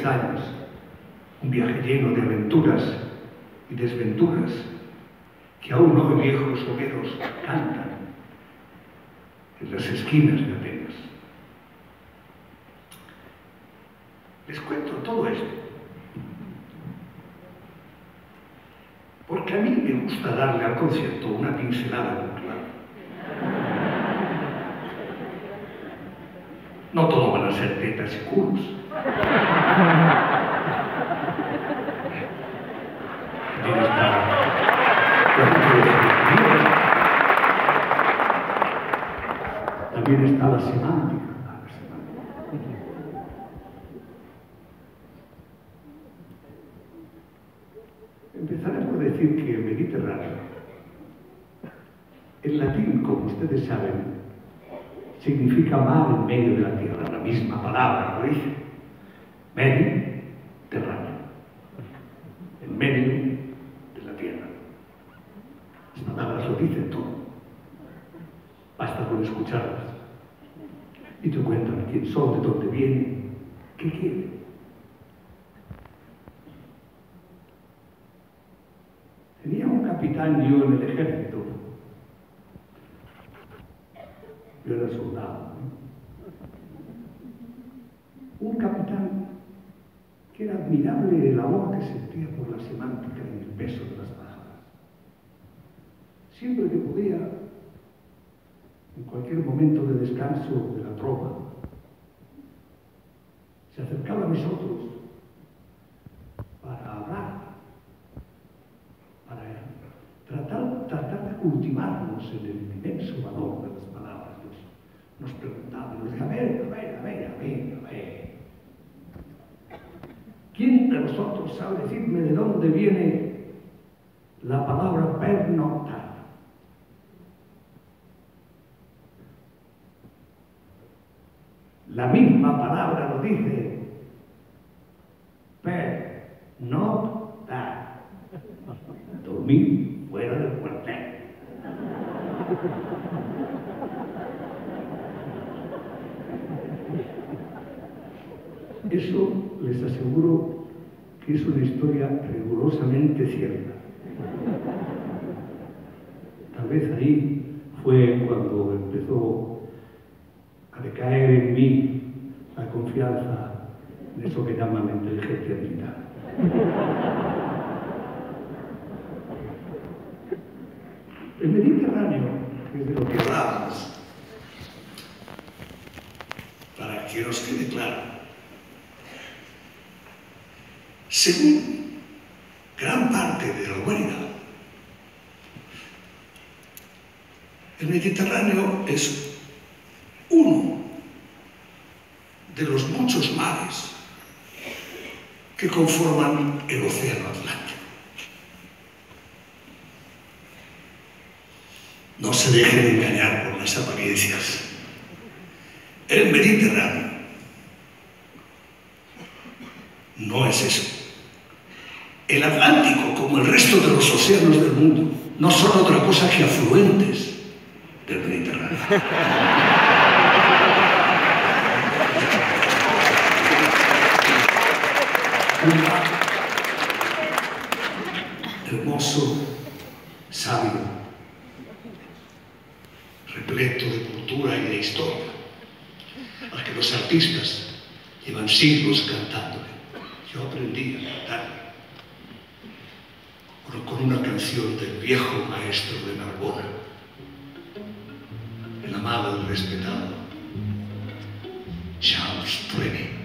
10 años, un viaje lleno de aventuras y desventuras que aún hoy viejos hogueros cantan en las esquinas de Atenas. Les cuento todo esto porque a mí me gusta darle al concierto una pincelada cultural. No todo van a ser tetas y culos. También está la semántica. Empezaré por decir que el Mediterráneo, en latín, como ustedes saben, significa mar en medio de la tierra, la misma palabra lo dice. Mediterráneo, en medio de la tierra. Las palabras lo dicen todo. Basta con escucharlas. Y te cuentan quién son, de dónde vienen, qué quieren. Tenía un capitán yo en el ejército. Yo era soldado. Un capitán que era admirable el amor que sentía por la semántica y el peso de las palabras. Siempre que podía, en cualquier momento de descanso de la tropa, se acercaba a nosotros para hablar, para tratar de cultivarnos en el inmenso valor de las palabras. Nos preguntaba, nos decía, a ver. ¿Quién de vosotros sabe decirme de dónde viene la palabra pernoctar? La misma palabra lo dice, pernoctar, dormir fuera del cuartel. Eso les aseguro que es una historia rigurosamente cierta. Tal vez ahí fue cuando empezó a decaer en mí la confianza en eso que llaman la inteligencia militar. El Mediterráneo, que es de lo que hablamos, para que os quede claro, según gran parte de la humanidad, el Mediterráneo es uno de los muchos mares que conforman el Océano Atlántico. No se dejen engañar por las apariencias. El Mediterráneo no es eso. El Atlántico, como el resto de los océanos del mundo, no son otra cosa que afluentes del Mediterráneo. Un mar hermoso, sabio, repleto de cultura y de historia, al que los artistas llevan siglos cantándole. Yo aprendí a cantarle con una canción del viejo maestro de Narbona, el amado y respetado Charles Trenet.